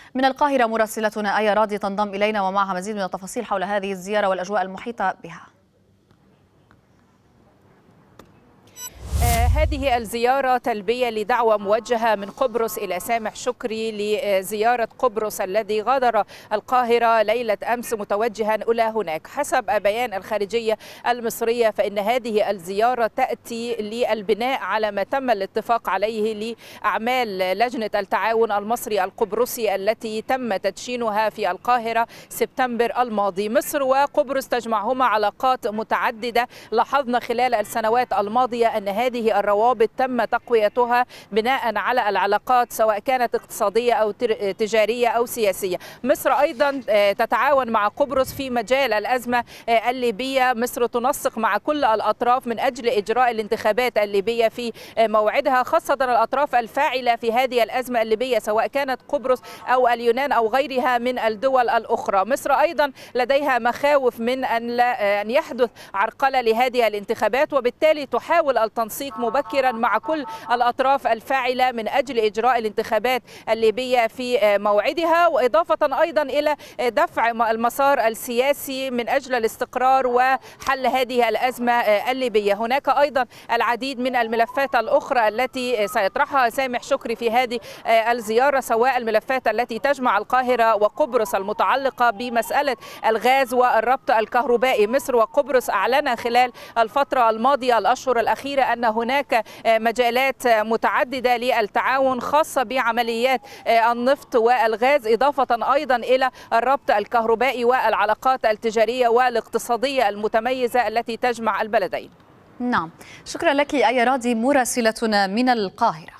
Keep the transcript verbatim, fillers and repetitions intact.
من القاهرة مراسلتنا آية راضي تنضم إلينا ومعها مزيد من التفاصيل حول هذه الزيارة والأجواء المحيطة بها. هذه الزيارة تلبية لدعوة موجهة من قبرص إلى سامح شكري لزيارة قبرص الذي غادر القاهرة ليلة أمس متوجها إلى هناك. حسب بيان الخارجية المصرية فإن هذه الزيارة تأتي للبناء على ما تم الاتفاق عليه لأعمال لجنة التعاون المصري القبرصي التي تم تدشينها في القاهرة سبتمبر الماضي. مصر وقبرص تجمعهما علاقات متعددة. لاحظنا خلال السنوات الماضية أن هذه الروابط تم تقويتها بناء على العلاقات سواء كانت اقتصادية أو تجارية أو سياسية. مصر أيضا تتعاون مع قبرص في مجال الأزمة الليبية. مصر تنسق مع كل الأطراف من أجل إجراء الانتخابات الليبية في موعدها، خاصة الأطراف الفاعلة في هذه الأزمة الليبية سواء كانت قبرص أو اليونان أو غيرها من الدول الأخرى. مصر أيضا لديها مخاوف من أن أن يحدث عرقلة لهذه الانتخابات، وبالتالي تحاول التنسيق مبكرا مع كل الأطراف الفاعلة من أجل إجراء الانتخابات الليبية في موعدها، وإضافة أيضا إلى دفع المسار السياسي من أجل الاستقرار وحل هذه الأزمة الليبية. هناك أيضا العديد من الملفات الأخرى التي سيطرحها سامح شكري في هذه الزيارة، سواء الملفات التي تجمع القاهرة وقبرص المتعلقة بمسألة الغاز والربط الكهربائي. مصر وقبرص أعلن خلال الفترة الماضية الأشهر الأخيرة أن هناك مجالات متعددة للتعاون خاصة بعمليات النفط والغاز، إضافة أيضا إلى الربط الكهربائي والعلاقات التجارية والاقتصادية المتميزة التي تجمع البلدين. نعم، شكرا لك آية راضي مراسلتنا من القاهرة.